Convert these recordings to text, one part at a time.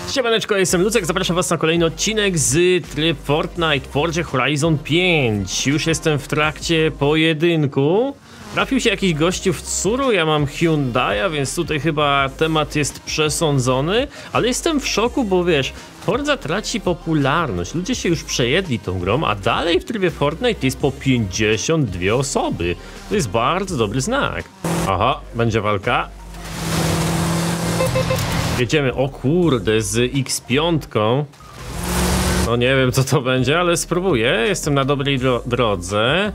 Siemaneczko, jestem Lucek, zapraszam was na kolejny odcinek z tryb Fortnite Forza Horizon 5. Już jestem w trakcie pojedynku. Trafił się jakiś gościu w Tsuru, ja mam Hyundai'a, więc tutaj chyba temat jest przesądzony. Ale jestem w szoku, bo wiesz, Forza traci popularność, ludzie się już przejedli tą grą, a dalej w trybie Fortnite jest po 52 osoby. To jest bardzo dobry znak. Aha, będzie walka. Jedziemy, o kurde, z X5. No nie wiem co to będzie, ale spróbuję. Jestem na dobrej drodze.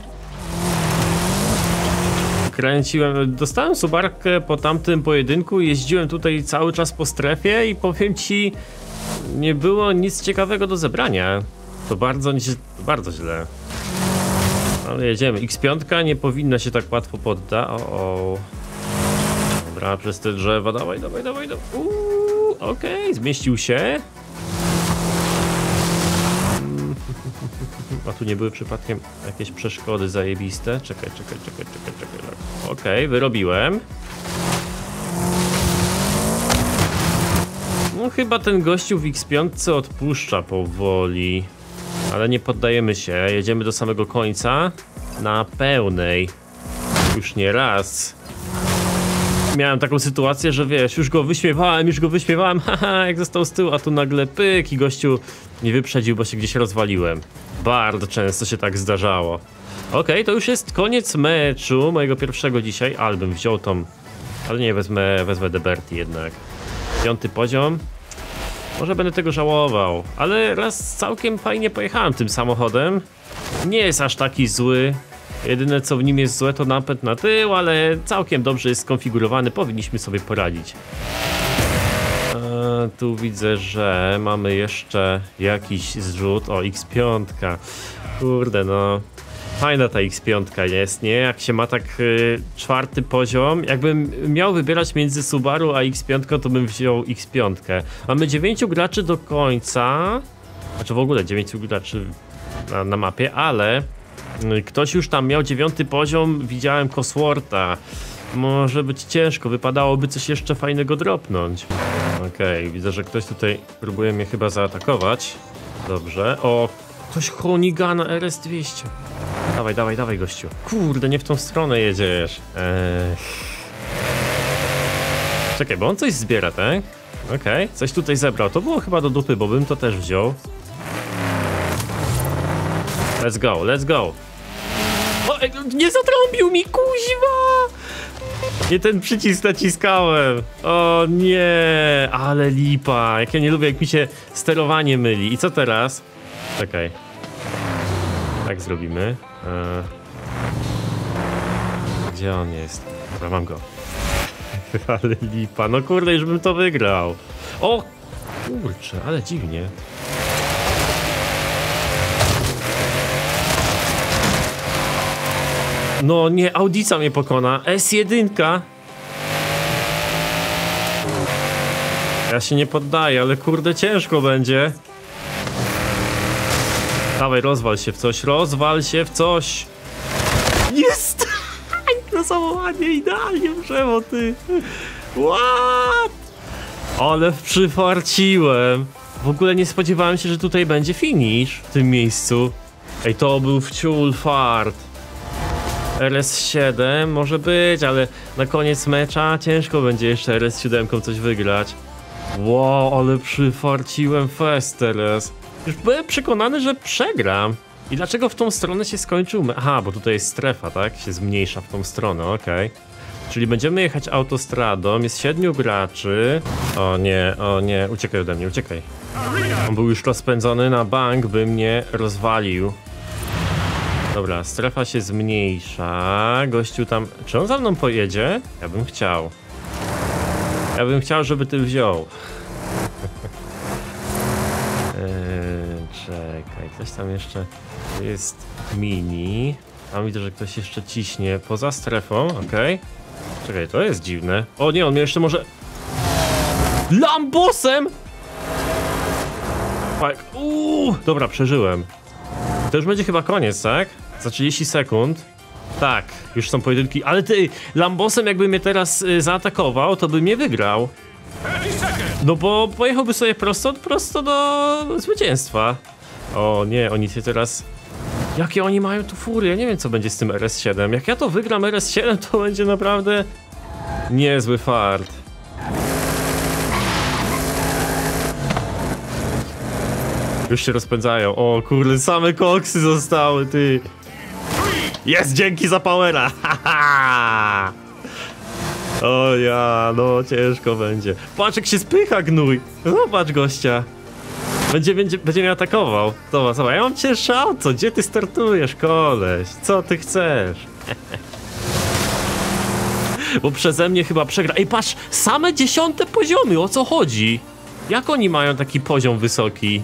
Kręciłem, dostałem subarkę po tamtym pojedynku. Jeździłem tutaj cały czas po strefie i powiem ci, nie było nic ciekawego do zebrania. To bardzo źle. Ale jedziemy. X5 nie powinna się tak łatwo poddać. Dobra, przez te drzewa, dawaj. Okej, zmieścił się. A tu nie były przypadkiem jakieś przeszkody zajebiste? Czekaj. Okej, wyrobiłem. No chyba ten gościu w X5 odpuszcza powoli. Ale nie poddajemy się, jedziemy do samego końca na pełnej. Już nie raz. Miałem taką sytuację, że wiesz, już go wyśmiewałem, haha, jak został z tyłu, a tu nagle pyk i gościu nie wyprzedził, bo się gdzieś rozwaliłem. Bardzo często się tak zdarzało. Okej, to już jest koniec meczu, mojego pierwszego dzisiaj, album wziął tą, ale nie, wezmę Deberty jednak. 5. poziom. Może będę tego żałował, ale raz całkiem fajnie pojechałem tym samochodem. Nie jest aż taki zły. Jedyne co w nim jest złe to napęd na tył, ale całkiem dobrze jest skonfigurowany, powinniśmy sobie poradzić. Tu widzę, że mamy jeszcze jakiś zrzut. O, X5. Kurde no, fajna ta X5 jest, nie? Jak się ma tak 4. poziom, jakbym miał wybierać między Subaru a X5, to bym wziął X5. Mamy 9 graczy do końca, znaczy w ogóle 9 graczy na mapie, ale ktoś już tam miał 9. poziom, widziałem Coswortha. Może być ciężko, wypadałoby coś jeszcze fajnego dropnąć. Okej, widzę, że ktoś tutaj próbuje mnie chyba zaatakować. Dobrze. O, ktoś Honigana RS200. Dawaj, gościu. Kurde, nie w tą stronę jedziesz. Czekaj, bo on coś zbiera, tak? Okej, coś tutaj zebrał. To było chyba do dupy, bo bym to też wziął. Let's go. O, nie zatrąbił mi, kuźwa! Nie ten przycisk naciskałem. O nie, ale lipa. Jak ja nie lubię, jak mi się sterowanie myli. I co teraz? Czekaj. Tak zrobimy. Gdzie on jest? Dobra, mam go. Ale lipa. No kurde, już bym to wygrał. O kurczę, ale dziwnie. No nie, Audica mnie pokona. S1. Ja się nie poddaję, ale kurde ciężko będzie. Dawaj, rozwal się w coś. Jest! To samochodzie idealnie w drzewo, ty. What? Ale przyfarciłem. W ogóle nie spodziewałem się, że tutaj będzie finish w tym miejscu. Ej, to był wciul fart. RS7 może być, ale na koniec mecza ciężko będzie jeszcze RS7 coś wygrać. Wow, ale przyfarciłem fest teraz. Już byłem przekonany, że przegram. I dlaczego w tą stronę się skończył? Aha, bo tutaj jest strefa, tak? Się zmniejsza w tą stronę, okej. Czyli będziemy jechać autostradą, jest 7 graczy. O nie, uciekaj ode mnie, uciekaj. On był już rozpędzony na bank, by mnie rozwalił. Dobra, strefa się zmniejsza, gościu tam... Czy on za mną pojedzie? Ja bym chciał, żeby ty wziął. Czekaj, ktoś tam jeszcze jest mini. Tam widzę, że ktoś jeszcze ciśnie poza strefą, okej. Czekaj, to jest dziwne. O nie, on mnie jeszcze może... Lambosem! Dobra, przeżyłem. To już będzie chyba koniec, tak? Za 30 sekund. Tak, już są pojedynki, ale ty, Lambosem jakby mnie teraz zaatakował, to by mnie wygrał. No bo pojechałby sobie prosto do zwycięstwa. O nie, oni się teraz... Jakie oni mają tu fury? Ja nie wiem, co będzie z tym RS7. Jak ja to wygram RS7, to będzie naprawdę niezły fart. Już się rozpędzają. O kurde, same koksy zostały, ty. Jest, dzięki za powera. O ja, no ciężko będzie. Patrz, jak się spycha gnój. Zobacz gościa. Będzie mnie atakował. Zobacz, ja mam cięższe auto. Gdzie ty startujesz, koleś? Co ty chcesz? Bo przeze mnie chyba przegra. Ej, patrz, same 10. poziomy, o co chodzi? Jak oni mają taki poziom wysoki?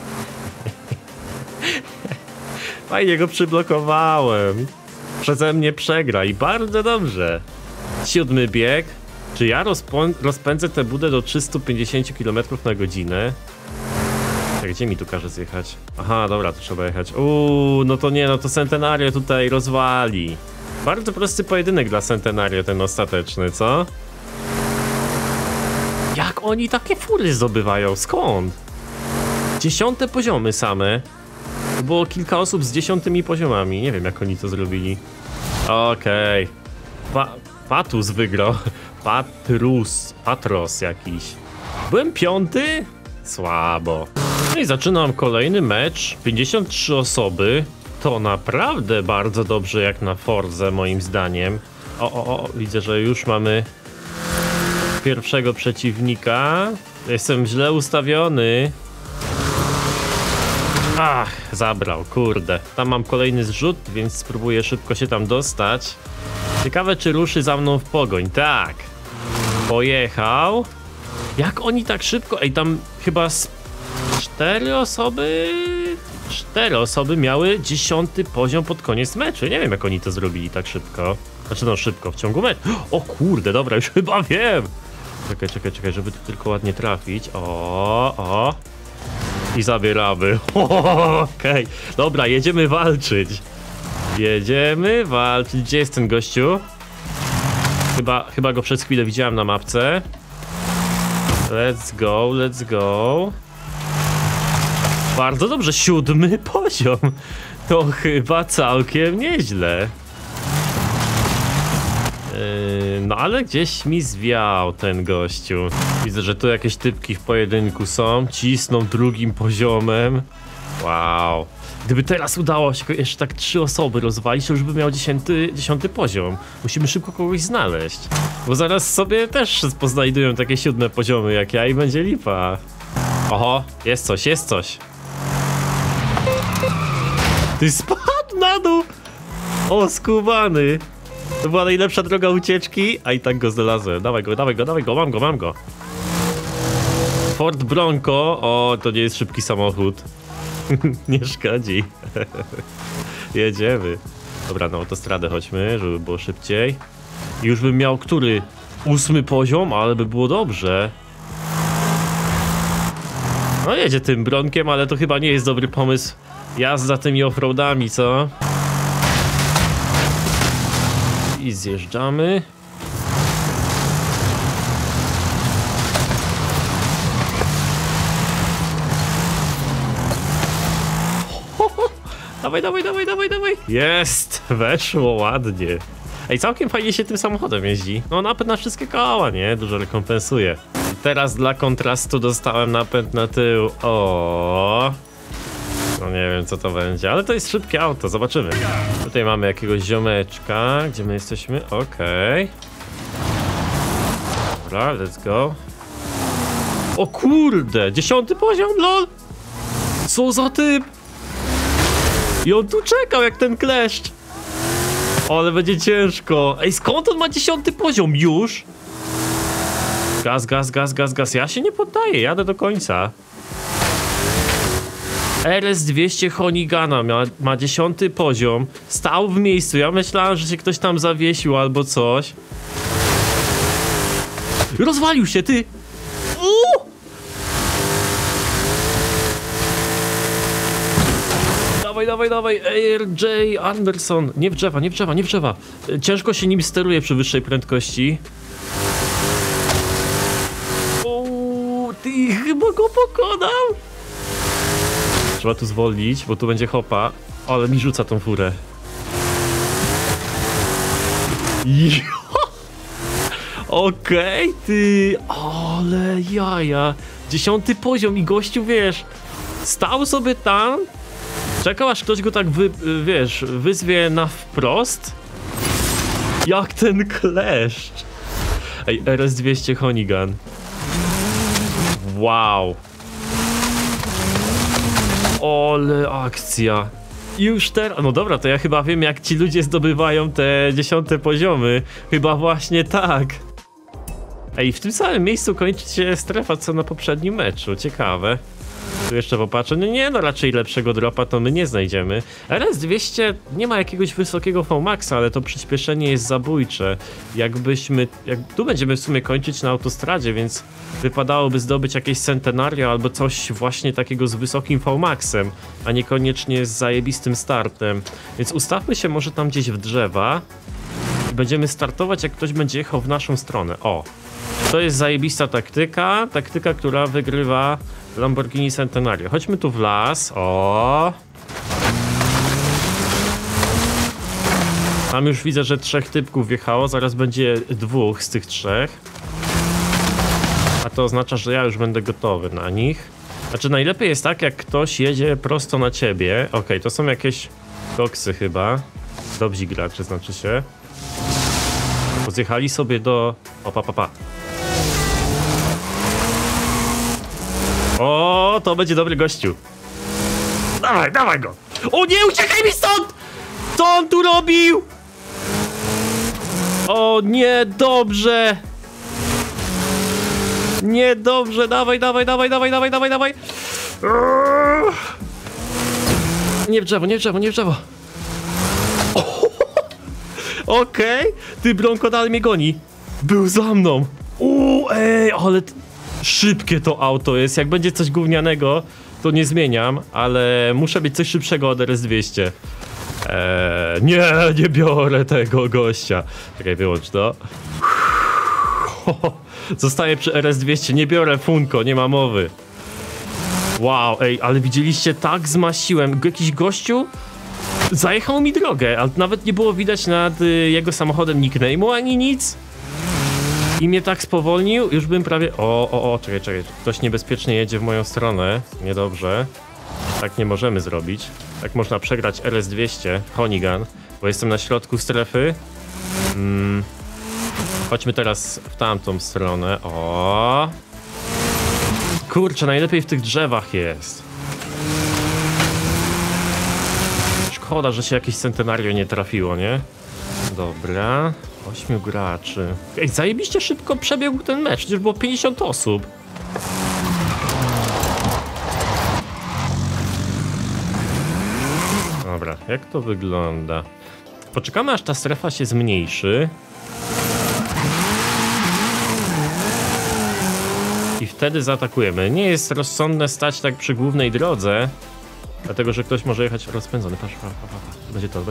Fajnie go przyblokowałem. Przeze mnie przegra i bardzo dobrze. 7. bieg. Czy ja rozpędzę tę budę do 350 km na godzinę? Gdzie mi tu każe zjechać? Aha, dobra, to trzeba jechać. No to nie, no to Centenario tutaj rozwali. Bardzo prosty pojedynek dla Centenario, ten ostateczny, co? Jak oni takie fury zdobywają? Skąd? 10. poziomy same. Było kilka osób z 10. poziomami. Nie wiem, jak oni to zrobili. Okej. Patus wygrał. Patros jakiś. Byłem 5. Słabo. No i zaczynam kolejny mecz. 53 osoby. To naprawdę bardzo dobrze jak na Forze, moim zdaniem. Widzę, że już mamy pierwszego przeciwnika. Jestem źle ustawiony. Ach, zabrał, kurde. Tam mam kolejny zrzut, więc spróbuję szybko się tam dostać. Ciekawe, czy ruszy za mną w pogoń. Tak. Pojechał. Jak oni tak szybko? Ej, tam chyba 4 osoby miały 10. poziom pod koniec meczu. Nie wiem, jak oni to zrobili tak szybko. Znaczy no szybko, w ciągu meczu. O kurde, dobra, już chyba wiem. Czekaj, żeby tu tylko ładnie trafić. I zabieramy. Okej. Dobra, jedziemy walczyć. Gdzie jest ten gościu? Chyba go przez chwilę widziałem na mapce. Let's go. Bardzo dobrze, 7. poziom. To chyba całkiem nieźle. No ale gdzieś mi zwiał ten gościu. Widzę, że tu jakieś typki w pojedynku są. Cisną 2. poziomem. Wow. Gdyby teraz udało się jeszcze tak 3 osoby rozwalić, to już by miał 10. poziom. Musimy szybko kogoś znaleźć. Bo zaraz sobie też poznajdują takie 7. poziomy jak ja i będzie lipa. Oho, jest coś. Ty spadł na dół! O, skubany! To była najlepsza droga ucieczki, a i tak go znalazłem. Dawaj go, mam go. Ford Bronco, o, to nie jest szybki samochód. Nie szkodzi. Jedziemy. Dobra, na autostradę chodźmy, żeby było szybciej. I już bym miał który? 8. poziom, ale by było dobrze. No jedzie tym Bronkiem, ale to chyba nie jest dobry pomysł. Jazda tymi offroadami, co? I zjeżdżamy. Dawaj. Jest! Weszło ładnie. Ej, całkiem fajnie się tym samochodem jeździ. No napęd na wszystkie koła, nie? Dużo rekompensuje. Teraz dla kontrastu dostałem napęd na tył. O. No nie wiem, co to będzie, ale to jest szybkie auto, zobaczymy. Tutaj mamy jakiegoś ziomeczka. Gdzie my jesteśmy? Okej. Dobra, let's go. O kurde, 10. poziom, lol! Co za typ? I on tu czekał jak ten kleszcz. O, ale będzie ciężko. Ej, skąd on ma 10. poziom już? Gaz. Ja się nie poddaję, jadę do końca. RS200 Honigana ma 10. poziom. Stał w miejscu. Ja myślałem, że się ktoś tam zawiesił albo coś. Rozwalił się, ty! Dawaj, AirJ Anderson. Nie w drzewa. Ciężko się nim steruje przy wyższej prędkości. go pokonał! Trzeba tu zwolnić, bo tu będzie hopa. Ale mi rzuca tą furę. Okej, ty, ale jaja. 10. poziom i gościu, wiesz, stał sobie tam, czekał aż ktoś go tak, wyzwie na wprost. Jak ten kleszcz. Ej, RS200 Honeygun. Wow. Ale akcja. Już teraz, no dobra, to ja chyba wiem, jak ci ludzie zdobywają te 10. poziomy. Chyba właśnie tak. Ej, w tym samym miejscu kończy się strefa co na poprzednim meczu, ciekawe. Tu jeszcze popatrzę, no raczej lepszego dropa to my nie znajdziemy. RS200 nie ma jakiegoś wysokiego VMAXa, ale to przyspieszenie jest zabójcze. Tu będziemy w sumie kończyć na autostradzie, więc wypadałoby zdobyć jakieś centenario albo coś właśnie takiego z wysokim VMAXem, a niekoniecznie z zajebistym startem. Więc ustawmy się może tam gdzieś w drzewa i będziemy startować, jak ktoś będzie jechał w naszą stronę. O! To jest zajebista taktyka, która wygrywa Lamborghini Centenario. Chodźmy tu w las, o. Tam już widzę, że 3 typków wjechało, zaraz będzie 2 z tych 3. A to oznacza, że ja już będę gotowy na nich. Znaczy najlepiej jest tak, jak ktoś jedzie prosto na ciebie. Okej, to są jakieś koksy chyba. Dobrzy gracze, znaczy się. Zjechali sobie do... Pa. O, to będzie dobry gościu. Dawaj go. O nie, uciekaj mi stąd! Co on tu robił? O nie, dobrze. Niedobrze, dawaj. Nie w drzewo. Okej, ty Bronco dalej mnie goni. Był za mną. Ej, ale szybkie to auto jest. Jak będzie coś gównianego, to nie zmieniam, ale muszę mieć coś szybszego od RS200. Nie biorę tego gościa. Czekaj, wyłącz to. Zostaję przy RS200, nie biorę Funko, nie ma mowy. Wow, ej, ale widzieliście, tak zmasiłem. Jakiś gościu zajechał mi drogę, ale nawet nie było widać nad jego samochodem nickname'u ani nic. I mnie tak spowolnił, już bym prawie... Czekaj. Ktoś niebezpiecznie jedzie w moją stronę. Niedobrze. Tak nie możemy zrobić. Tak można przegrać RS200 Honeygun, bo jestem na środku strefy. Chodźmy teraz w tamtą stronę. O. Kurczę, najlepiej w tych drzewach jest. Szkoda, że się jakieś centenario nie trafiło, nie? Dobra. 8 graczy. Ej, zajebiście szybko przebiegł ten mecz, przecież było 50 osób. Dobra, jak to wygląda? Poczekamy, aż ta strefa się zmniejszy. I wtedy zaatakujemy. Nie jest rozsądne stać tak przy głównej drodze, dlatego że ktoś może jechać rozpędzony. Patrz. Będzie to.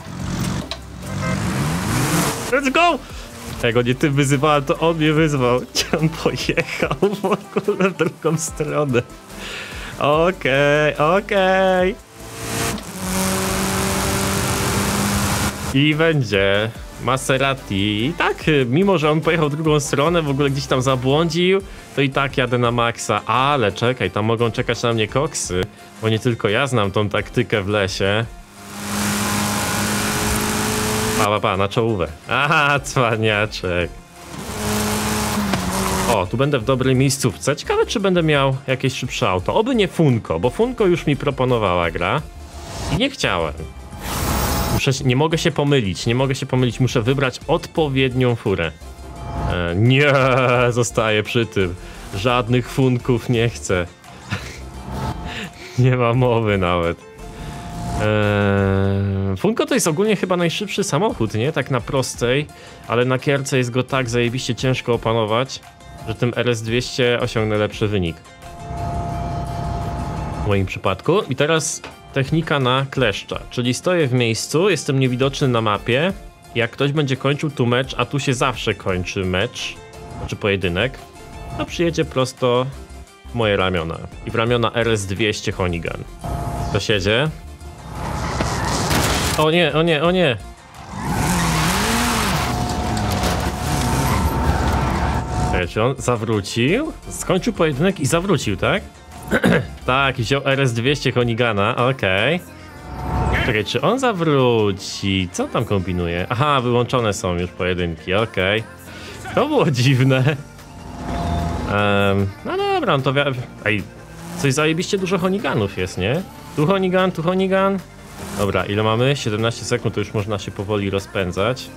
Let's go! Jak go nie tym wyzywałem, to on mnie wyzwał. On pojechał w ogóle w drugą stronę. Okej. I będzie Maserati. I tak, mimo że on pojechał w drugą stronę, w ogóle gdzieś tam zabłądził, to i tak jadę na maksa. Ale czekaj, tam mogą czekać na mnie koksy, bo nie tylko ja znam tą taktykę w lesie. Pa, na czołówę. Aha, cwaniaczek. O, tu będę w dobrej miejscówce. Ciekawe, czy będę miał jakieś szybsze auto. Oby nie Funko, bo Funko już mi proponowała gra. I nie chciałem. Nie mogę się pomylić, muszę wybrać odpowiednią furę. Nie, zostaję przy tym. Żadnych Funków nie chcę. Nie ma mowy nawet. Funko to jest ogólnie chyba najszybszy samochód, nie? Tak na prostej, ale na kierce jest go tak zajebiście ciężko opanować, że tym RS200 osiągnę lepszy wynik. W moim przypadku. I teraz technika na kleszcza, czyli stoję w miejscu, jestem niewidoczny na mapie. Jak ktoś będzie kończył tu mecz, a tu się zawsze kończy mecz, znaczy pojedynek, to przyjedzie prosto w moje ramiona. I w ramiona RS-200 Honeygun. To siedzie. O nie, o nie, o nie! Czy on zawrócił? Skończył pojedynek i zawrócił, tak? Tak, wziął RS-200 Honeyguna, okej. Czekaj, czy on zawróci? Co tam kombinuje? Aha, wyłączone są już pojedynki, okej. To było dziwne. No dobra, no to ej, coś zajebiście dużo Honeygunów jest, nie? Tu Honeygun, tu Honeygun. Dobra, ile mamy? 17 sekund, to już można się powoli rozpędzać.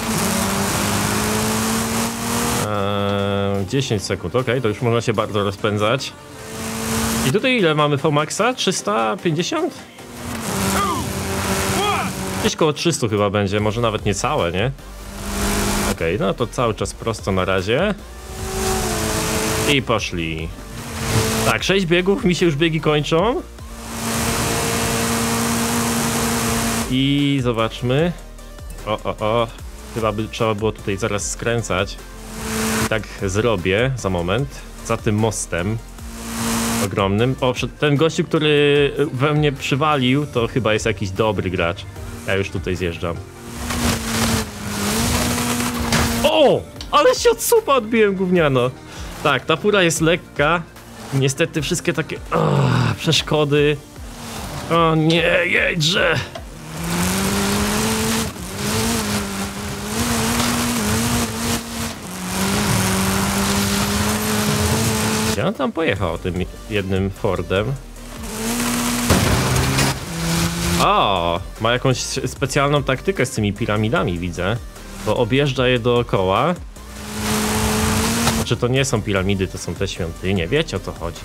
10 sekund, okej, to już można się bardzo rozpędzać. I tutaj ile mamy VMAXa? 350? Gdzieś koło 300 chyba będzie, może nawet nie całe, nie? Okej, no to cały czas prosto na razie. I poszli. Tak, 6 biegów, mi się już biegi kończą. I zobaczmy. O. Chyba by trzeba było tutaj zaraz skręcać. I tak zrobię za moment. Za tym mostem ogromnym. O, ten gościu, który we mnie przywalił, to chyba jest jakiś dobry gracz. Ja już tutaj zjeżdżam. O! Ale się od słupa odbiłem, gówniano. Tak, ta fura jest lekka. Niestety wszystkie takie przeszkody. O nie, jedźże! Gdzie on tam pojechał tym jednym Fordem? O, ma jakąś specjalną taktykę z tymi piramidami, widzę. Bo objeżdża je dookoła. Znaczy to nie są piramidy, to są te świątynie, wiecie o co chodzi.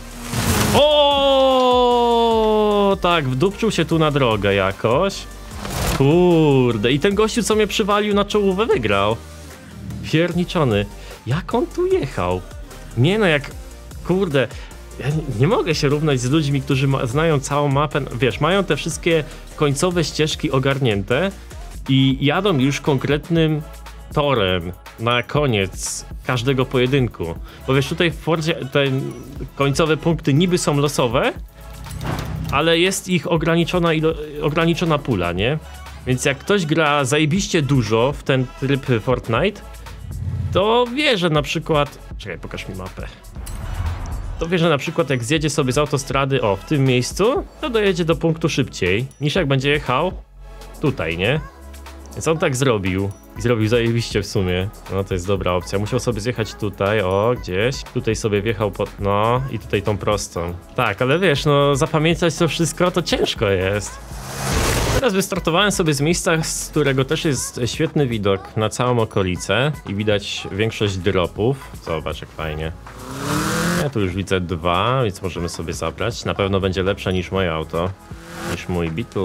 O, tak, wdupczył się tu na drogę jakoś. Kurde, i ten gościu, co mnie przywalił na czołówę, wygrał. Pierniczony. Jak on tu jechał? Nie no, jak... Kurde, ja nie mogę się równać z ludźmi, którzy znają całą mapę, wiesz, mają te wszystkie końcowe ścieżki ogarnięte i jadą już konkretnym torem na koniec każdego pojedynku. Bo wiesz, tutaj w Fordzie te końcowe punkty niby są losowe, ale jest ich ograniczona pula, nie? Więc jak ktoś gra zajebiście dużo w ten tryb Fortnite, to wie, że na przykład... Czekaj, pokaż mi mapę. To wie, że na przykład jak zjedzie sobie z autostrady, o, w tym miejscu, to dojedzie do punktu szybciej, niż jak będzie jechał tutaj, nie? Więc on tak zrobił. I zrobił zajebiście w sumie. No to jest dobra opcja. Musiał sobie zjechać tutaj, o, gdzieś. Tutaj sobie wjechał pod... no i tutaj tą prostą. Tak, ale wiesz, no zapamiętać to wszystko to ciężko jest. Teraz wystartowałem sobie z miejsca, z którego też jest świetny widok na całą okolicę. I widać większość dropów. Zobacz jak fajnie. Ja tu już widzę 2, więc możemy sobie zabrać. Na pewno będzie lepsze niż moje auto. Niż mój Beetle.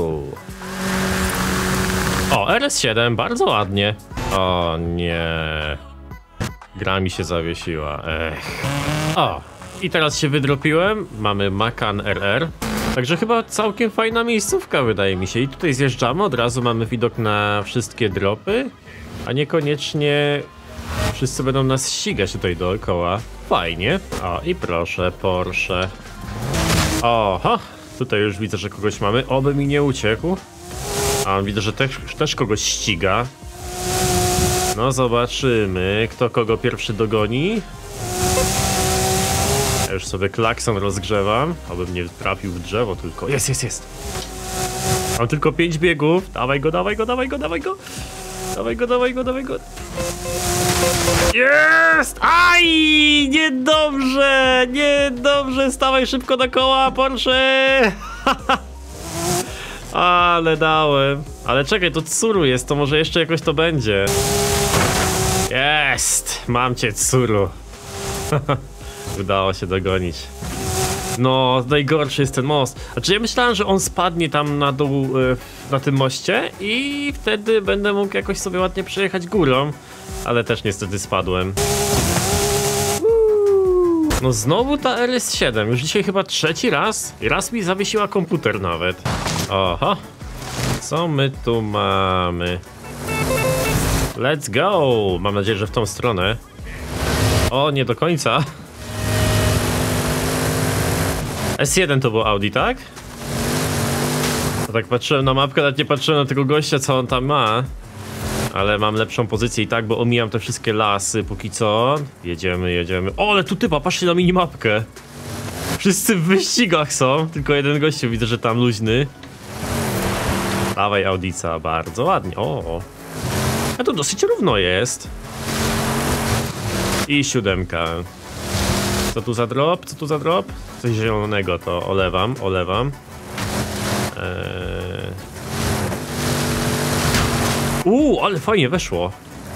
O, RS7, bardzo ładnie. O nie. Gra mi się zawiesiła, O, i teraz się wydropiłem. Mamy Macan RR. Także chyba całkiem fajna miejscówka, wydaje mi się. I tutaj zjeżdżamy, od razu mamy widok na wszystkie dropy. A niekoniecznie wszyscy będą nas ścigać tutaj dookoła. Fajnie. O, i proszę, Porsche. Oho, tutaj już widzę, że kogoś mamy. Oby mi nie uciekł. A widzę, że też kogoś ściga. No zobaczymy, kto kogo pierwszy dogoni. Ja już sobie klakson rozgrzewam, abym nie trafił w drzewo tylko. Jest. Mam tylko 5 biegów. Dawaj go. Dawaj go. Jest! Aj! Niedobrze! Stawaj szybko na koła, Porsche! Ale dałem. Ale czekaj, to Tsuru jest, to może jeszcze jakoś to będzie. Jest! Mam cię, Tsuru. Udało się dogonić. No, najgorszy jest ten most. Znaczy ja myślałem, że on spadnie tam na dół, na tym moście i wtedy będę mógł jakoś sobie ładnie przejechać górą. Ale też niestety spadłem. No znowu ta RS7, już dzisiaj chyba 3. raz. I raz mi zawiesiła komputer nawet. Oho. Co my tu mamy? Let's go! Mam nadzieję, że w tą stronę. O, nie do końca. S1 to był Audi, tak? No tak patrzyłem na mapkę, nawet nie patrzyłem na tego gościa, co on tam ma. Ale mam lepszą pozycję i tak, bo omijam te wszystkie lasy póki co. Jedziemy, jedziemy. O, ale tu typa, patrzcie na minimapkę. Wszyscy w wyścigach są, tylko jeden gościu widzę, że tam luźny. Dawaj Audica, bardzo ładnie. O, a to dosyć równo jest. I 7. Co tu za drop? Co tu za drop? Coś zielonego, to olewam, olewam. Ale fajnie weszło.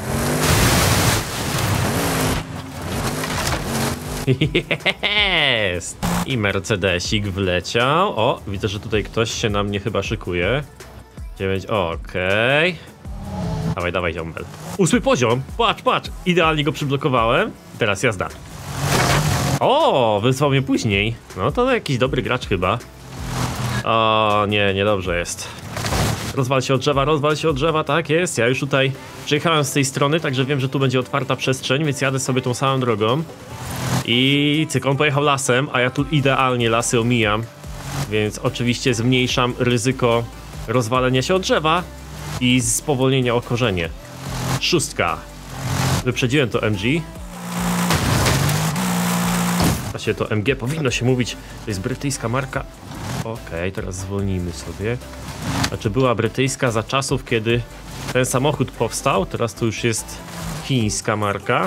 Jest! I Mercedesik wleciał. O, widzę, że tutaj ktoś się na mnie chyba szykuje. 9, okej. Dawaj, dawaj, ziombel. 8 poziom, patrz, patrz. Idealnie go przyblokowałem. Teraz jazda. O, wysłał mnie później. No to jakiś dobry gracz chyba. O, nie, niedobrze jest. Rozwal się od drzewa, tak jest. Ja już tutaj przyjechałem z tej strony, także wiem, że tu będzie otwarta przestrzeń, więc jadę sobie tą samą drogą. I cyk, on pojechał lasem, a ja tu idealnie lasy omijam. Więc oczywiście zmniejszam ryzyko rozwalenia się od drzewa i spowolnienia o korzenie. 6. Wyprzedziłem to MG. Właśnie to MG powinno się mówić, to jest brytyjska marka. Okej, teraz zwolnijmy sobie. Znaczy była brytyjska za czasów, kiedy ten samochód powstał, teraz to już jest chińska marka.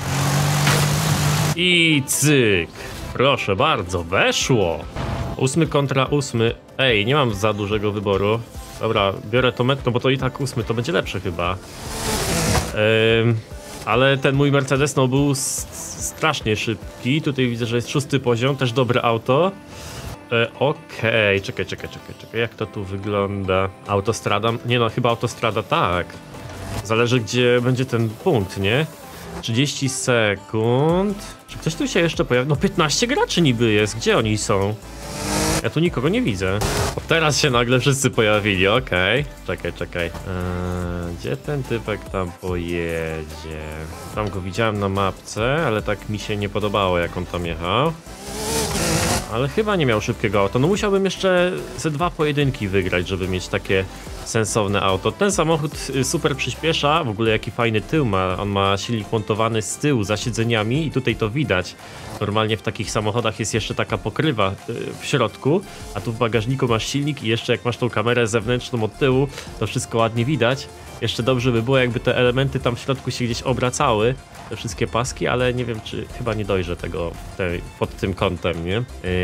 I cyk, proszę bardzo, weszło. 8 kontra 8. Ej, nie mam za dużego wyboru. Dobra, biorę to metno, bo to i tak 8 to będzie lepsze chyba. Ale ten mój Mercedes no był strasznie szybki. Tutaj widzę, że jest 6 poziom, też dobre auto. Okej, czekaj, jak to tu wygląda? Autostrada? Nie no, chyba autostrada, tak. Zależy gdzie będzie ten punkt, nie? 30 sekund. Czy ktoś tu się jeszcze pojawi? No 15 graczy niby jest, gdzie oni są? Ja tu nikogo nie widzę. O, teraz się nagle wszyscy pojawili, okej. Czekaj. Gdzie ten typek tam pojedzie? Tam go widziałem na mapce, ale tak mi się nie podobało, jak on tam jechał. Ale chyba nie miał szybkiego auta. No musiałbym jeszcze ze 2 pojedynki wygrać, żeby mieć takie sensowne auto. Ten samochód super przyspiesza. W ogóle jaki fajny tył ma. On ma silnik montowany z tyłu za siedzeniami i tutaj to widać. Normalnie w takich samochodach jest jeszcze taka pokrywa w środku, a tu w bagażniku masz silnik i jeszcze jak masz tą kamerę zewnętrzną od tyłu, to wszystko ładnie widać. Jeszcze dobrze by było, jakby te elementy tam w środku się gdzieś obracały, te wszystkie paski, ale nie wiem, czy chyba nie dojrzę tego pod tym kątem, nie?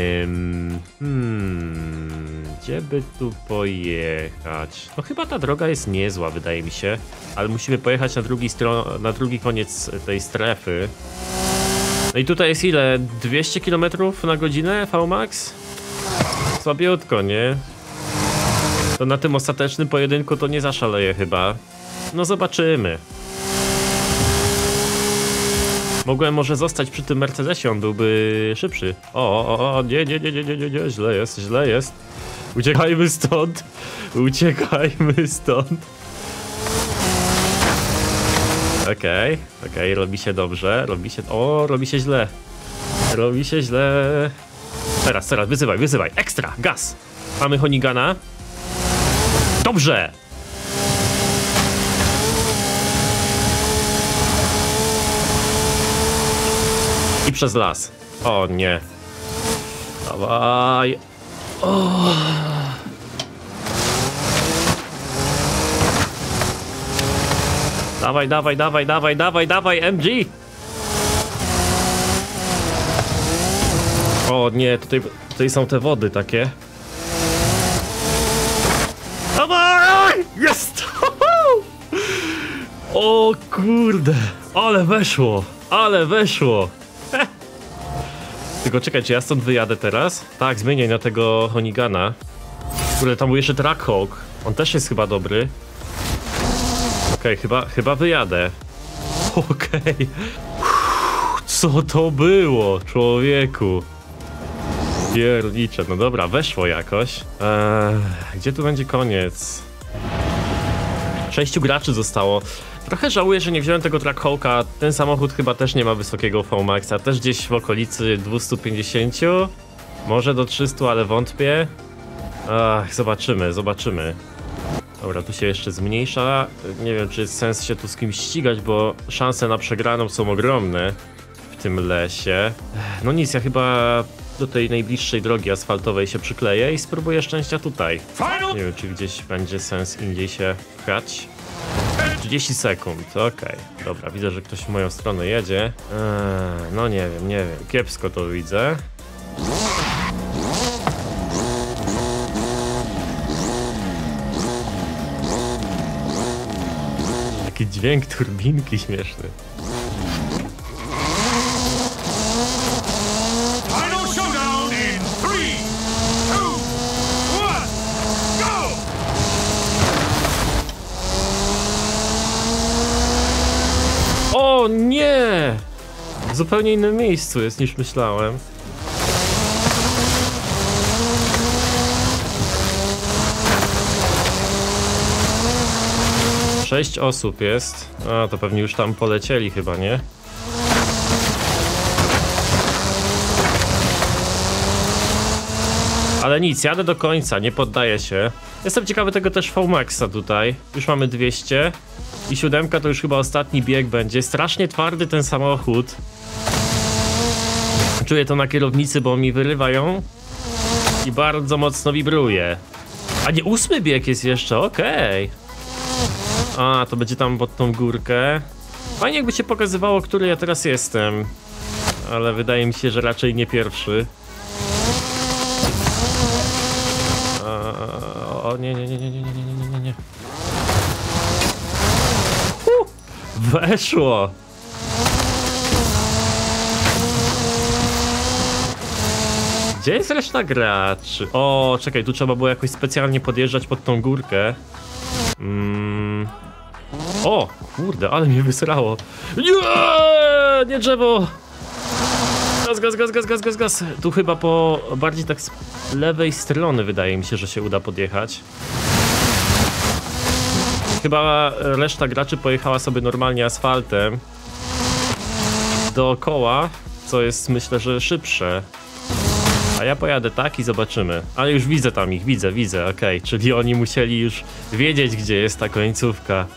Gdzie by tu pojechać? No chyba ta droga jest niezła, wydaje mi się, ale musimy pojechać na drugi koniec tej strefy. No i tutaj jest ile? 200 km na godzinę VMAX? Słabiutko, nie? To na tym ostatecznym pojedynku to nie zaszaleję chyba. No zobaczymy. Mogłem może zostać przy tym Mercedesie, on byłby szybszy. Nie, źle jest. Uciekajmy stąd. Okej, robi się dobrze, robi się źle. Teraz, wyzywaj, ekstra, gaz. Mamy Honigana. Dobrze! I przez las. O nie. Dawaj. Dawaj, MG! O nie, tutaj są te wody takie. Dawaj! Jest! O kurde! Ale weszło! Tylko czekaj, czy ja stąd wyjadę teraz? Tak, zmienię na tego Honigana. Kurde, tam był jeszcze Trackhawk. On też jest chyba dobry. Okej, chyba wyjadę. Okej. Co to było, człowieku? Piernicze, no dobra, weszło jakoś. Gdzie tu będzie koniec? 6 graczy zostało. Trochę żałuję, że nie wziąłem tego Trackhawka. Ten samochód chyba też nie ma wysokiego VMAX-a. Też gdzieś w okolicy 250. Może do 300, ale wątpię. Ach, zobaczymy. Dobra, tu się jeszcze zmniejsza. Nie wiem, czy jest sens się tu z kimś ścigać, bo szanse na przegraną są ogromne w tym lesie. No nic, ja chyba do tej najbliższej drogi asfaltowej się przykleję i spróbuję szczęścia tutaj. Nie wiem, czy gdzieś będzie sens indziej się pchać. 30 sekund, okej. Dobra, widzę, że ktoś w moją stronę jedzie. No nie wiem. Kiepsko to widzę. Taki dźwięk turbinki śmieszny. Final showdown in 3, 2, 1, go! O nie! W zupełnie innym miejscu jest niż myślałem. Sześć osób jest. A, to pewnie już tam polecieli chyba, nie? Ale nic, jadę do końca, nie poddaję się. Jestem ciekawy tego też VMAXa tutaj. Już mamy 200. I 7 to już chyba ostatni bieg będzie. Strasznie twardy ten samochód. Czuję to na kierownicy, bo mi wyrywa ją. I bardzo mocno wibruje. A nie, 8 bieg jest jeszcze, okej. A, to będzie tam pod tą górkę. Fajnie jakby się pokazywało, który ja teraz jestem. Ale wydaje mi się, że raczej nie pierwszy. O nie. Weszło! Gdzie jest reszta graczy? O, czekaj, tu trzeba było jakoś specjalnie podjeżdżać pod tą górkę. O, kurde, ale mnie wysrało. Nie drzewo! Gaz. Tu chyba po bardziej tak z lewej strony wydaje mi się, że się uda podjechać. Chyba reszta graczy pojechała sobie normalnie asfaltem dookoła, co jest myślę, że szybsze. A ja pojadę tak i zobaczymy. Ale już widzę tam ich, widzę, okej. Czyli oni musieli już wiedzieć, gdzie jest ta końcówka.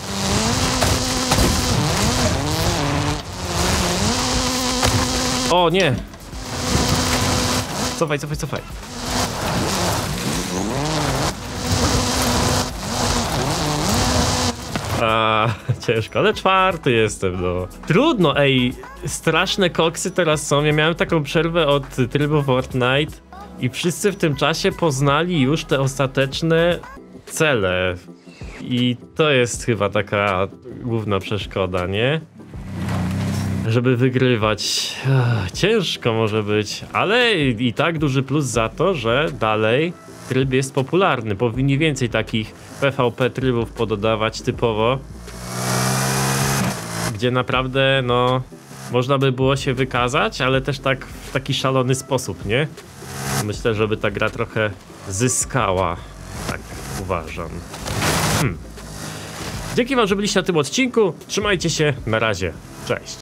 O nie! Cofaj. Ciężko, ale 4 jestem, no. Trudno, ej, straszne koksy teraz są. Ja miałem taką przerwę od trybu Fortnite i wszyscy w tym czasie poznali już te ostateczne cele. I to jest chyba taka główna przeszkoda, nie? Żeby wygrywać. Ciężko może być, ale i tak duży plus za to, że dalej tryb jest popularny. Powinni więcej takich PvP trybów pododawać typowo, gdzie naprawdę, no, można by było się wykazać, ale też tak w taki szalony sposób, nie? Myślę, żeby ta gra trochę zyskała. Tak uważam. Dzięki wam, że byliście na tym odcinku. Trzymajcie się, na razie. Cześć.